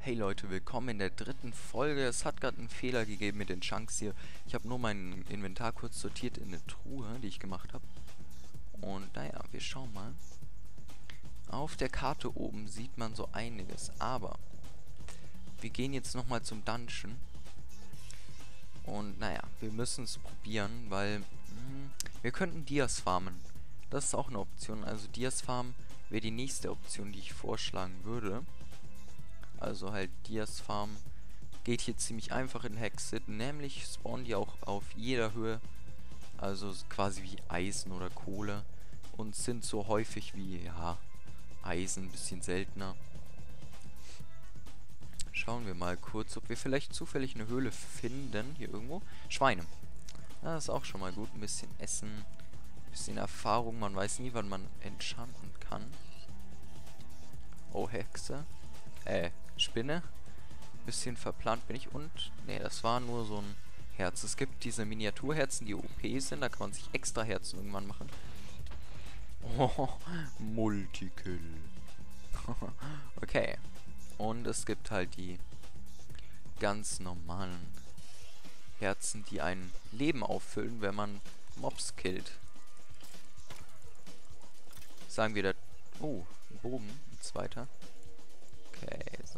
Hey Leute, willkommen in der dritten Folge. Es hat gerade einen Fehler gegeben mit den Chunks hier. Ich habe nur mein Inventar kurz sortiert in eine Truhe, die ich gemacht habe. Und naja, wir schauen mal. Auf der Karte oben sieht man so einiges, aber wir gehen jetzt nochmal zum Dungeon. Und naja, wir müssen es probieren, weil wir könnten Dias farmen. Das ist auch eine Option. Also Dias farmen wäre die nächste Option, die ich vorschlagen würde. Also halt Dias Farm geht hier ziemlich einfach in Hexit, nämlich spawnen die auch auf jeder Höhe, also quasi wie Eisen oder Kohle und sind so häufig wie, ja, Eisen, ein bisschen seltener. Schauen wir mal kurz, ob wir vielleicht zufällig eine Höhle finden, hier irgendwo. Schweine. Das ist auch schon mal gut, ein bisschen Essen, ein bisschen Erfahrung, man weiß nie, wann man enchanten kann. Oh, Hexe. Spinne. Bisschen verplant bin ich und nee, das war nur so ein Herz. Es gibt diese Miniaturherzen, die OP sind, da kann man sich extra Herzen irgendwann machen. Oh, Multikill. Okay. Und es gibt halt die ganz normalen Herzen, die ein Leben auffüllen, wenn man Mobs killt. Sagen wir da... Oh, ein Bogen, ein zweiter. Okay, so.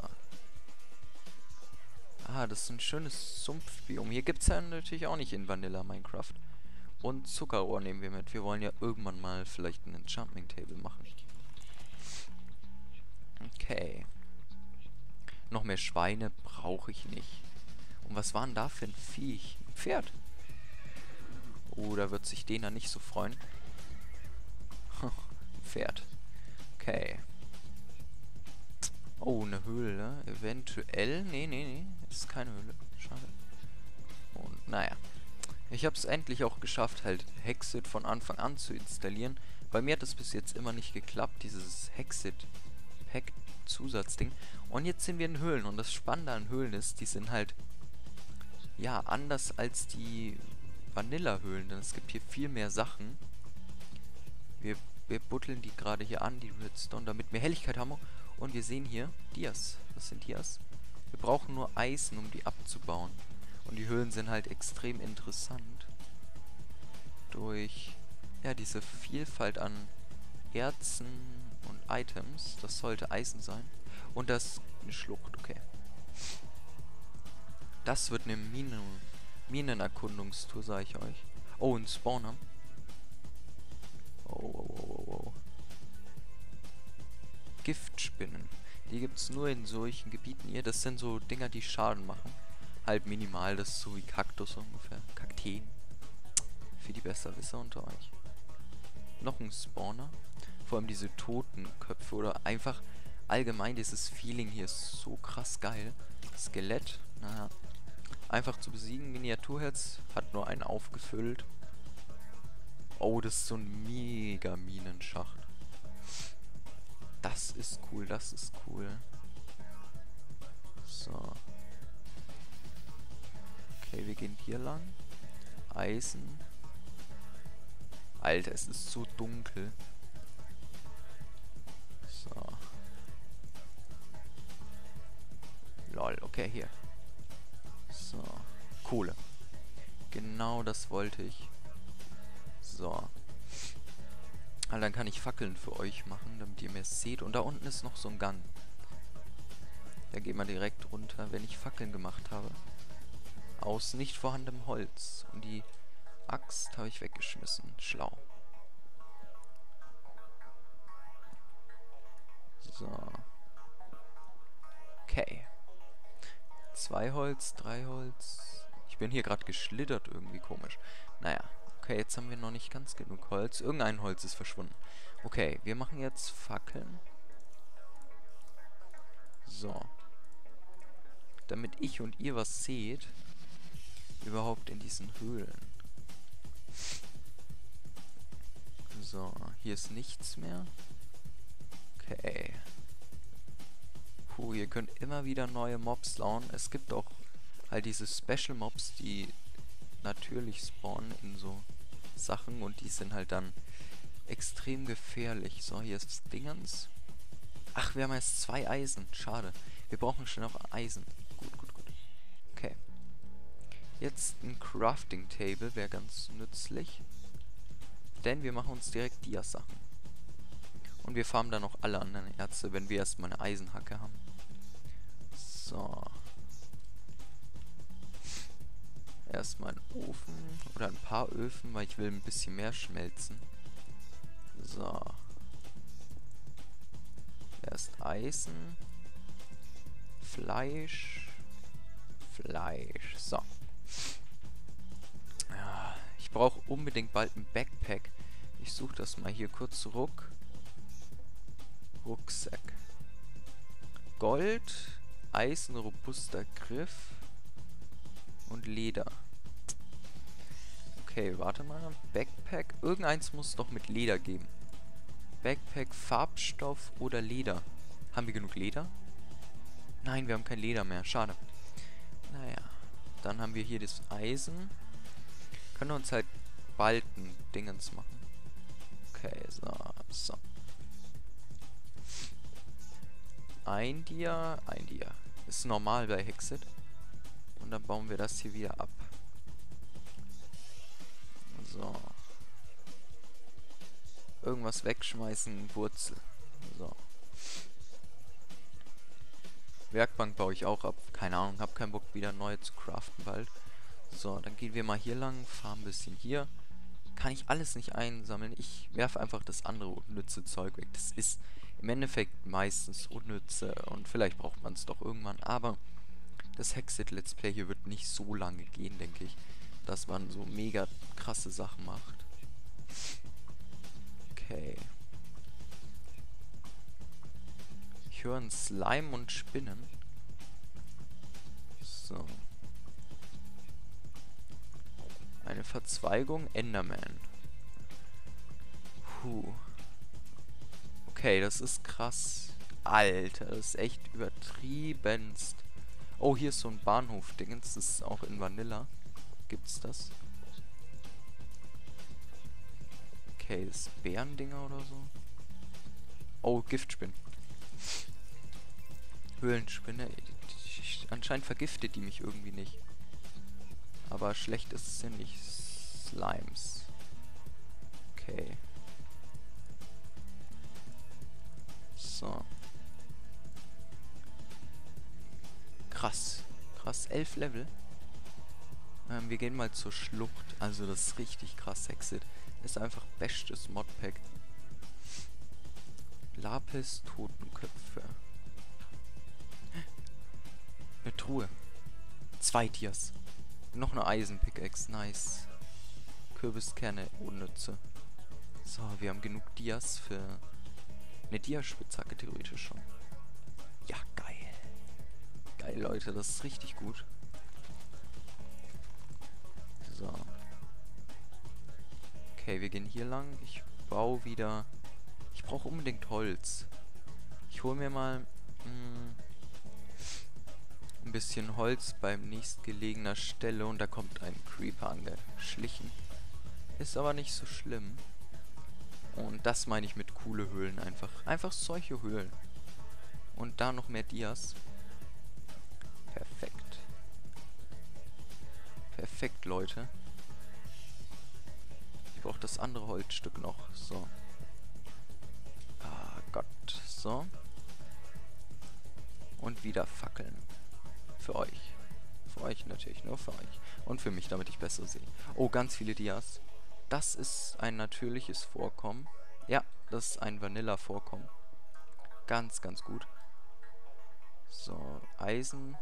Ah, das ist ein schönes Sumpfbiom. Hier gibt es ja natürlich auch nicht in Vanilla Minecraft. Und Zuckerrohr nehmen wir mit. Wir wollen ja irgendwann mal vielleicht ein Enchanting Table machen. Okay. Noch mehr Schweine brauche ich nicht. Und was war denn da für ein Viech? Ein Pferd. Oh, da wird sich Dena nicht so freuen. Ein Pferd. Okay. Oh, eine Höhle. Eventuell. Nee. Das ist keine Höhle. Schade. Und naja. Ich habe es endlich auch geschafft, halt Hexit von Anfang an zu installieren. Bei mir hat es bis jetzt immer nicht geklappt, dieses Hexit-Pack-Zusatzding. Und jetzt sind wir in Höhlen. Und das Spannende an Höhlen ist, die sind halt, ja, anders als die Vanilla-Höhlen. Denn es gibt hier viel mehr Sachen. Wir buddeln die gerade hier an, die Redstone, damit wir Helligkeit haben. Und wir sehen hier Dias. Das sind Dias. Wir brauchen nur Eisen, um die abzubauen. Und die Höhlen sind halt extrem interessant. Durch, ja, diese Vielfalt an Erzen und Items. Das sollte Eisen sein. Und das ist eine Schlucht, okay. Das wird eine Minenerkundungstour, sage ich euch. Oh, ein Spawner. Oh. Giftspinnen. Die gibt es nur in solchen Gebieten hier. Das sind so Dinger, die Schaden machen. Halt minimal, das ist so wie Kaktus ungefähr. Kakteen. Für die Besserwisser unter euch. Noch ein Spawner. Vor allem diese Totenköpfe oder einfach allgemein dieses Feeling hier ist so krass geil. Skelett, naja. Einfach zu besiegen. Miniaturherz hat nur einen aufgefüllt. Oh, das ist so ein mega Minenschacht. Das ist cool, das ist cool. So. Okay, wir gehen hier lang. Eisen. Alter, es ist so dunkel. So. Lol, okay, hier. So. Kohle. Genau das wollte ich. So. Also dann kann ich Fackeln für euch machen, damit ihr mehr seht. Und da unten ist noch so ein Gang. Da geht man direkt runter, wenn ich Fackeln gemacht habe. Aus nicht vorhandenem Holz. Und die Axt habe ich weggeschmissen. Schlau. So. Okay. 2 Holz, 3 Holz. Ich bin hier gerade geschlittert, irgendwie komisch. Naja. Okay, jetzt haben wir noch nicht ganz genug Holz. Irgendein Holz ist verschwunden. Okay, wir machen jetzt Fackeln. So. Damit ich und ihr was seht. Überhaupt in diesen Höhlen. So, hier ist nichts mehr. Okay. Puh, ihr könnt immer wieder neue Mobs spawnen. Es gibt auch halt diese Special Mobs, die natürlich spawnen in so Sachen und die sind halt dann extrem gefährlich. So, hier ist Dingens. Ach, wir haben erst 2 Eisen. Schade. Wir brauchen schnell noch Eisen. Gut, gut, gut. Okay. Jetzt ein Crafting Table wäre ganz nützlich. Denn wir machen uns direkt Dia-Sachen. Und wir farmen dann noch alle anderen Erze, wenn wir erstmal eine Eisenhacke haben. So. Erstmal einen Ofen oder ein paar Öfen, weil ich will ein bisschen mehr schmelzen. So. Erst Eisen. Fleisch. Fleisch. So. Ja, ich brauche unbedingt bald ein Backpack. Ich suche das mal hier kurz. Rucksack. Gold. Eisen, robuster Griff. Und Leder. Okay, warte mal. Backpack. Irgendeins muss es doch mit Leder geben. Backpack, Farbstoff oder Leder. Haben wir genug Leder? Nein, wir haben kein Leder mehr. Schade. Naja. Dann haben wir hier das Eisen. Können wir uns halt bald ein Dingens machen. Okay, so. Ein Dia. Ist normal bei Hexit. Und dann bauen wir das hier wieder ab. So. Irgendwas wegschmeißen, Wurzel. So. Werkbank baue ich auch ab. Keine Ahnung, hab keinen Bock wieder neu zu craften bald. So, dann gehen wir mal hier lang, fahren ein bisschen hier. Kann ich alles nicht einsammeln. Ich werfe einfach das andere unnütze Zeug weg. Das ist im Endeffekt meistens unnütze und vielleicht braucht man es doch irgendwann. Aber das Hexit Let's Play hier wird nicht so lange gehen, denke ich. Dass man so mega krasse Sachen macht. Okay. Ich höre einen Slime und Spinnen. So. Eine Verzweigung, Enderman. Okay, das ist krass. Alter, das ist echt übertriebenst. Oh, hier ist so ein Bahnhof-Dingens. Das ist auch in Vanilla. Gibt's das? Okay, das ist Bärendinger oder so. Oh, Giftspinnen. Höhlenspinne. Anscheinend vergiftet die mich irgendwie nicht. Aber schlecht ist es ja nicht. Slimes. Okay. So. Krass. Krass, 11 Level. Wir gehen mal zur Schlucht. Also das ist richtig krass. Hexit ist einfach bestes Modpack. Lapis, Totenköpfe. Eine Truhe. 2 Tiers. Noch eine Eisenpickaxe. Nice. Kürbiskerne, unnütze. So, wir haben genug Dias für eine Diaspitzhacke theoretisch schon. Ja, geil. Geil, Leute. Das ist richtig gut. So. Okay, wir gehen hier lang. Ich baue wieder... Ich brauche unbedingt Holz. Ich hole mir mal ein bisschen Holz beim nächstgelegener Stelle und da kommt ein Creeper angeschlichen. Ist aber nicht so schlimm. Und das meine ich mit coole Höhlen einfach. Einfach solche Höhlen. Und da noch mehr Dias. Perfekt. Perfekt, Leute. Ich brauche das andere Holzstück noch. So. Ah Gott. So. Und wieder Fackeln. Für euch. Für euch natürlich, nur für euch. Und für mich, damit ich besser sehe. Oh, ganz viele Dias. Das ist ein natürliches Vorkommen. Ja, das ist ein Vanilla-Vorkommen. Ganz, ganz gut. So, Eisen.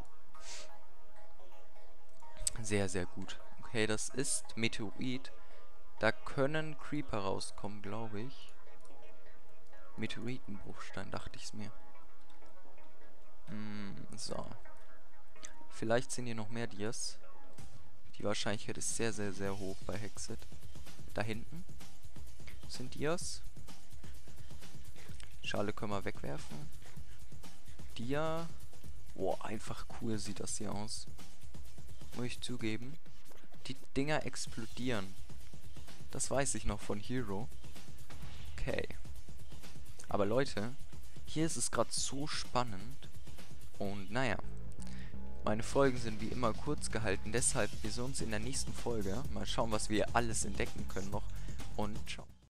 Sehr, sehr gut. Okay, das ist Meteorit. Da können Creeper rauskommen, glaube ich. Meteoritenbruchstein, dachte ich es mir. So. Vielleicht sind hier noch mehr Dias. Die Wahrscheinlichkeit ist sehr, sehr, sehr hoch bei Hexit. Da hinten sind Dias. Schale können wir wegwerfen. Dia. Boah, einfach cool sieht das hier aus. Muss ich zugeben. Die Dinger explodieren. Das weiß ich noch von Hero. Okay. Aber Leute, hier ist es gerade so spannend. Und naja, meine Folgen sind wie immer kurz gehalten, deshalb wir sehen uns in der nächsten Folge. Mal schauen, was wir alles entdecken können noch. Und ciao.